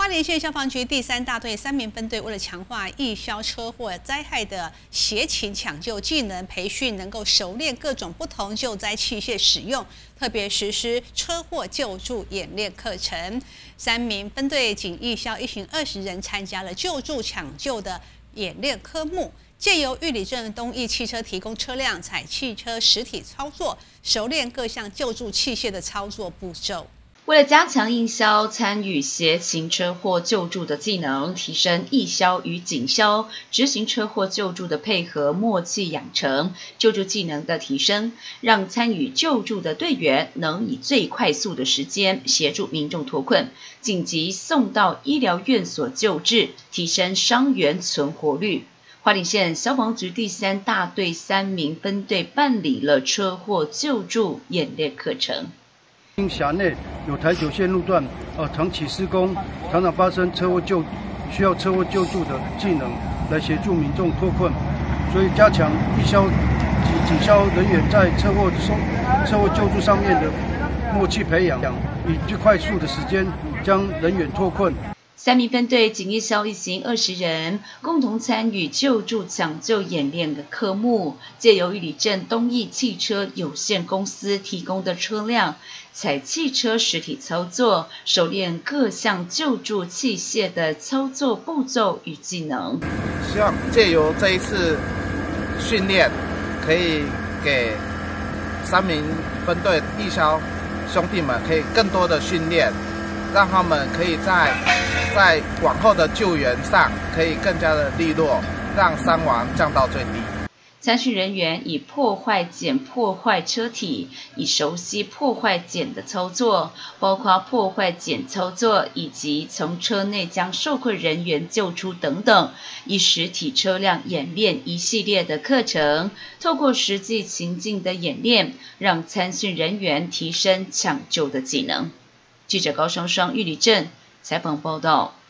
花莲县消防局第3大队3名分队为了强化易消车祸灾害的协勤抢救技能培训，能够熟练各种不同救灾器械使用，特别实施车祸救助演练课程。3名分队仅易消一行20人参加了救助抢救的演练科目，借由玉里镇东义汽车提供车辆采汽车实体操作，熟练各项救助器械的操作步骤。 为了加强应消参与协勤车祸救助的技能，提升易消与警消执行车祸救助的配合默契养成，救助技能的提升，让参与救助的队员能以最快速的时间协助民众脱困，紧急送到医疗院所救治，提升伤员存活率。花莲县消防局第3大队3名分队办理了车祸救助演练课程。 因辖内有台9线路段长期施工，常常发生需要车祸救助的技能来协助民众脱困，所以加强易消及警消人员在车祸救助上面的默契培养，以最快速的时间将人员脱困。 3名分队仅易消一行20人，共同参与救助抢救演练的科目，借由玉里镇东义汽车有限公司提供的车辆采汽车实体操作，熟练各项救助器械的操作步骤与技能。 希望借由这一次训练，可以给3名分队易消兄弟们可以更多的训练，让他们可以在往后的救援上可以更加的利落，让伤亡降到最低。 参训人员以破坏减破坏车体，以熟悉破坏减的操作，包括破坏减操作以及从车内将受困人员救出等等，以实体车辆演练一系列的课程，透过实际情境的演练，让参训人员提升抢救的技能。记者高双双玉里镇采访报道。